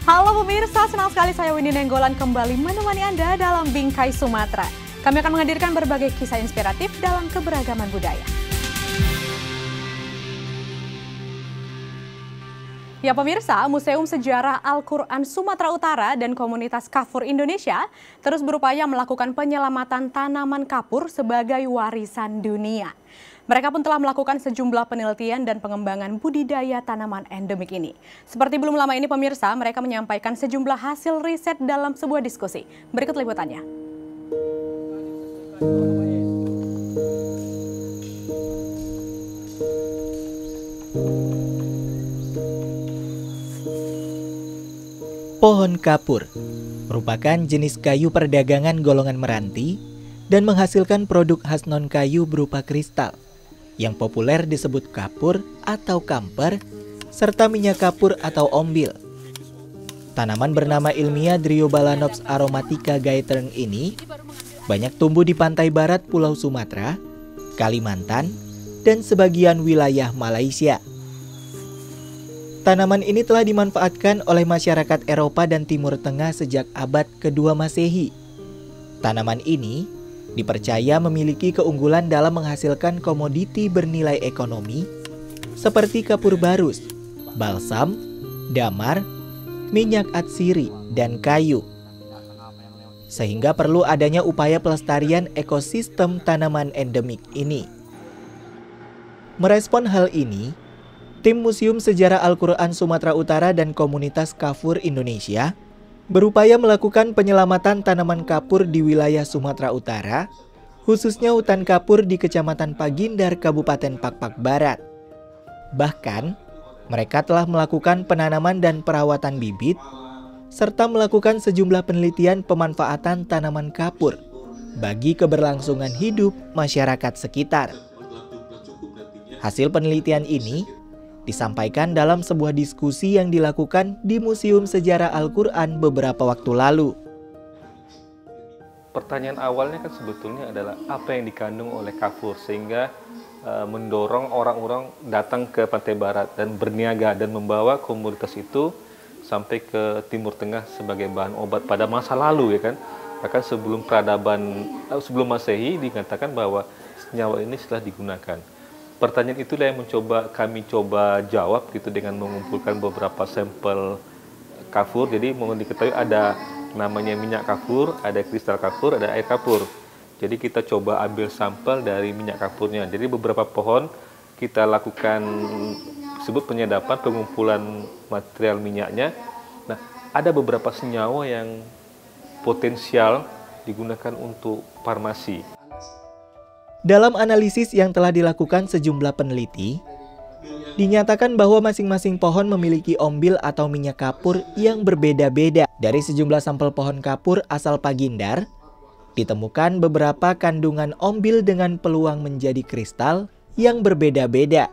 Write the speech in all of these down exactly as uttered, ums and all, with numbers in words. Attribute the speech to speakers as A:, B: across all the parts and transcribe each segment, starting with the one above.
A: Halo pemirsa, senang sekali saya Winnie Nenggolan kembali menemani Anda dalam Bingkai Sumatera. Kami akan menghadirkan berbagai kisah inspiratif dalam keberagaman budaya. Ya pemirsa, Museum Sejarah Al-Quran Sumatera Utara dan Komunitas Kafur Indonesia terus berupaya melakukan penyelamatan tanaman kapur sebagai warisan dunia. Mereka pun telah melakukan sejumlah penelitian dan pengembangan budidaya tanaman endemik ini. Seperti belum lama ini pemirsa, mereka menyampaikan sejumlah hasil riset dalam sebuah diskusi. Berikut liputannya.
B: Pohon kapur merupakan jenis kayu perdagangan golongan meranti dan menghasilkan produk khas non-kayu berupa kristal, yang populer disebut kapur atau kamper, serta minyak kapur atau ombil. Tanaman bernama ilmiah Dryobalanops aromatica gaetern ini banyak tumbuh di pantai barat Pulau Sumatera, Kalimantan, dan sebagian wilayah Malaysia. Tanaman ini telah dimanfaatkan oleh masyarakat Eropa dan Timur Tengah sejak abad kedua Masehi. Tanaman ini dipercaya memiliki keunggulan dalam menghasilkan komoditi bernilai ekonomi seperti kapur barus, balsam, damar, minyak atsiri, dan kayu. Sehingga perlu adanya upaya pelestarian ekosistem tanaman endemik ini. Merespon hal ini, tim Museum Sejarah Al-Quran Sumatera Utara dan Komunitas Kafur Indonesia berupaya melakukan penyelamatan tanaman kapur di wilayah Sumatera Utara, khususnya hutan kapur di Kecamatan Pagindar, Kabupaten Pakpak Barat. Bahkan, mereka telah melakukan penanaman dan perawatan bibit, serta melakukan sejumlah penelitian pemanfaatan tanaman kapur bagi keberlangsungan hidup masyarakat sekitar. Hasil penelitian ini disampaikan dalam sebuah diskusi yang dilakukan di Museum Sejarah Al-Quran beberapa waktu lalu.
C: Pertanyaan awalnya kan sebetulnya adalah apa yang dikandung oleh kapur sehingga uh, mendorong orang-orang datang ke Pantai Barat dan berniaga dan membawa komoditas itu sampai ke Timur Tengah sebagai bahan obat pada masa lalu, ya kan. Bahkan sebelum peradaban, sebelum Masehi dikatakan bahwa senyawa ini setelah digunakan. Pertanyaan itulah yang mencoba kami coba jawab gitu dengan mengumpulkan beberapa sampel kapur. Jadi mohon diketahui ada namanya minyak kapur, ada kristal kapur, ada air kapur. Jadi kita coba ambil sampel dari minyak kapurnya. Jadi beberapa pohon kita lakukan sebut penyadapan, pengumpulan material minyaknya. Nah, ada beberapa senyawa yang potensial digunakan untuk farmasi.
B: Dalam analisis yang telah dilakukan sejumlah peneliti, dinyatakan bahwa masing-masing pohon memiliki ombil atau minyak kapur yang berbeda-beda. Dari sejumlah sampel pohon kapur asal Pagindar, ditemukan beberapa kandungan ombil dengan peluang menjadi kristal yang berbeda-beda.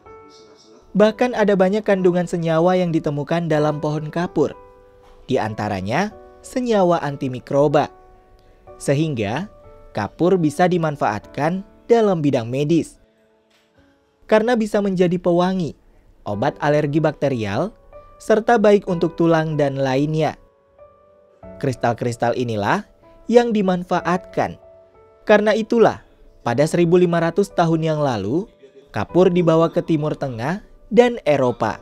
B: Bahkan ada banyak kandungan senyawa yang ditemukan dalam pohon kapur, di antaranya senyawa antimikroba. Sehingga kapur bisa dimanfaatkan dalam bidang medis. Karena bisa menjadi pewangi, obat alergi bakterial, serta baik untuk tulang dan lainnya. Kristal-kristal inilah yang dimanfaatkan. Karena itulah, pada seribu lima ratus tahun yang lalu, kapur dibawa ke Timur Tengah dan Eropa.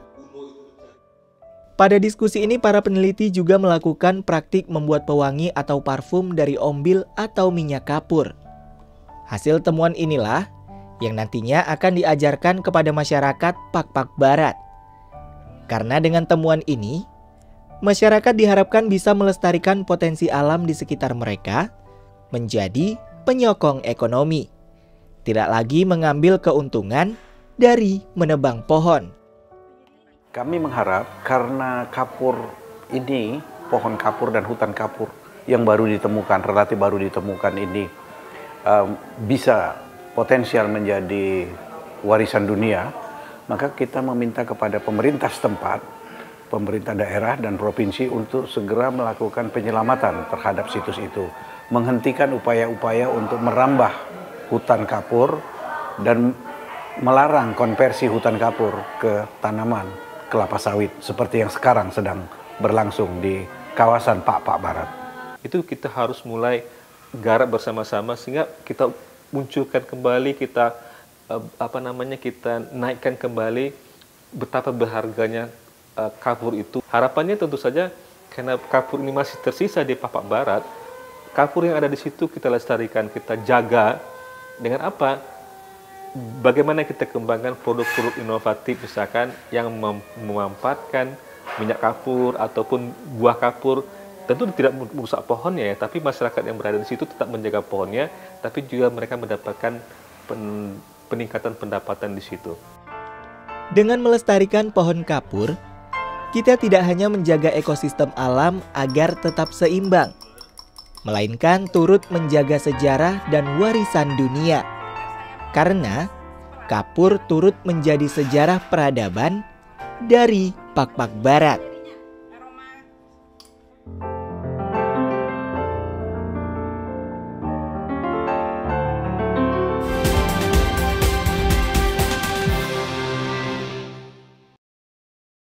B: Pada diskusi ini, para peneliti juga melakukan praktik membuat pewangi atau parfum dari ombil atau minyak kapur. Hasil temuan inilah yang nantinya akan diajarkan kepada masyarakat Pakpak Barat. Karena dengan temuan ini, masyarakat diharapkan bisa melestarikan potensi alam di sekitar mereka, menjadi penyokong ekonomi. Tidak lagi mengambil keuntungan dari menebang pohon.
D: Kami mengharap karena kapur ini, pohon kapur dan hutan kapur yang baru ditemukan, relatif baru ditemukan ini um, bisa potensial menjadi warisan dunia, maka kita meminta kepada pemerintah setempat, pemerintah daerah dan provinsi untuk segera melakukan penyelamatan terhadap situs itu, menghentikan upaya-upaya untuk merambah hutan kapur dan melarang konversi hutan kapur ke tanaman kelapa sawit seperti yang sekarang sedang berlangsung di kawasan Pak-Pak Barat.
C: Itu kita harus mulai garap bersama-sama sehingga kita munculkan kembali, kita uh, apa namanya kita naikkan kembali betapa berharganya uh, kapur itu. Harapannya tentu saja karena kapur ini masih tersisa di Pak-Pak Barat, kapur yang ada di situ kita lestarikan, kita jaga dengan apa? Bagaimana kita kembangkan produk-produk inovatif misalkan yang mem memanfaatkan minyak kapur ataupun buah kapur. Tentu tidak merusak pohonnya ya, tapi masyarakat yang berada di situ tetap menjaga pohonnya, tapi juga mereka mendapatkan pen peningkatan pendapatan di situ.
B: Dengan melestarikan pohon kapur, kita tidak hanya menjaga ekosistem alam agar tetap seimbang, melainkan turut menjaga sejarah dan warisan dunia. Karena kapur turut menjadi sejarah peradaban dari Pak-Pak Barat.